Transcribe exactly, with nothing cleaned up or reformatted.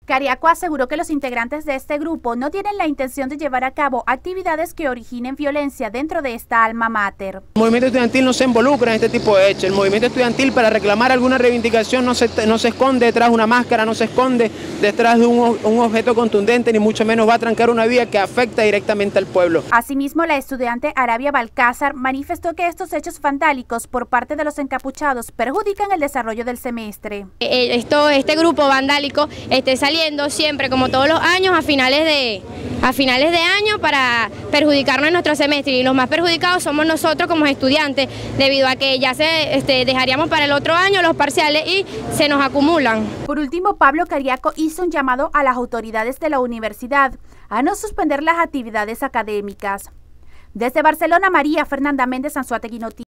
Cariaco aseguró que los integrantes de este grupo no tienen la intención de llevar a cabo actividades que originen violencia dentro de esta alma mater. El movimiento estudiantil no se involucra en este tipo de hechos. El movimiento estudiantil, para reclamar alguna reivindicación, no se, no se esconde detrás de una máscara, no se esconde detrás de un, un objeto contundente, ni mucho menos va a trancar una vía que afecta directamente al pueblo. Asimismo, la estudiante Arabia Balcázar manifestó que estos hechos vandálicos por parte de los encapuchados perjudican el desarrollo del semestre. Esto, este grupo vandálico esté saliendo siempre, como todos los años, a finales de a finales de año para perjudicarnos en nuestro semestre, y los más perjudicados somos nosotros como estudiantes, debido a que ya se este, dejaríamos para el otro año los parciales y se nos acumulan. Por último, Pablo Cariaco hizo un llamado a las autoridades de la universidad a no suspender las actividades académicas. Desde Barcelona, María Fernanda Méndez, Anzoátegui Noticias.